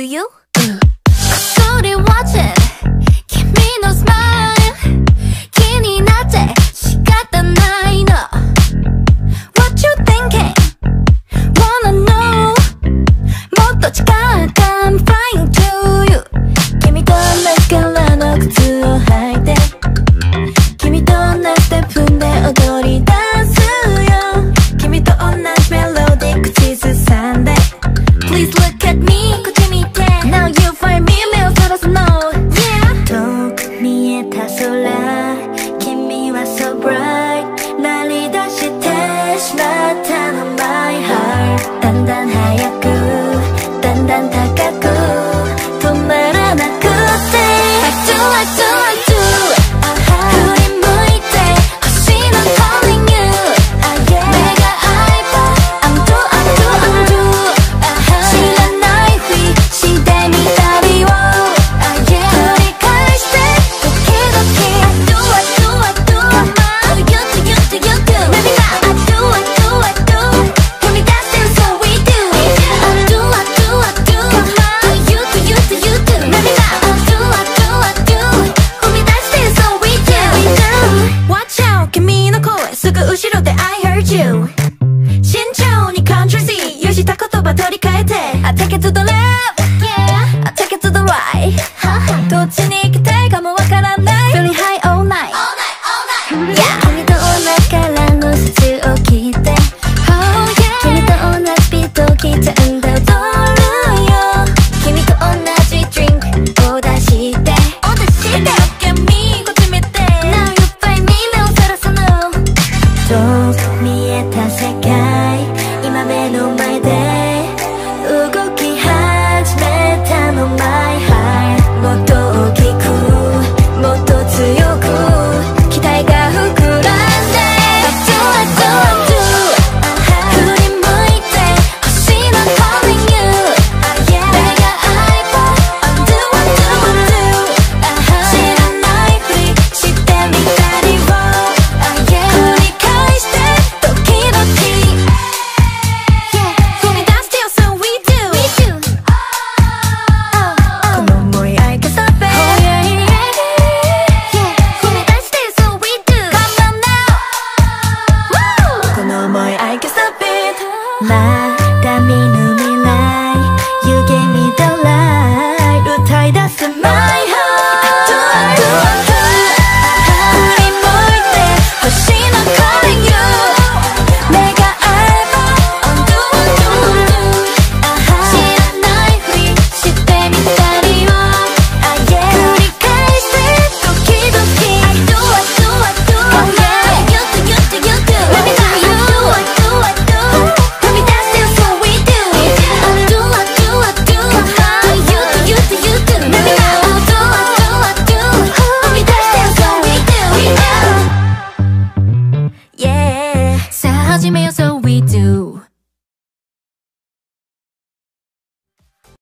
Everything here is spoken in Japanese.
you? こっそり watching 君のスマイル気になって仕方ないの What you thinking? Wanna know もっと近く I'm flying to you 君と同じカラーの靴を履いて君と同じステップで踊り出すよ君と同じメロディー口ずさんで Please look at me こっち見て Now you find me 目をそらすの Yeah 遠く見えた空君は so bright 鳴り出してしまったの My heart だんだん速くだんだん高く止まらなくて I do I do I do 振り向いて星の calling you 目が合えば I'm do I do I do 知らないふりしてみたりを繰り返して時々 I do I do I do To you to you to you do 涙 I do I do I do 踏み出して so we do I do I do I do To you to you to you do 涙 I do I do I do 踏み出して so we do Watch out 君の声すぐ後ろで I heard you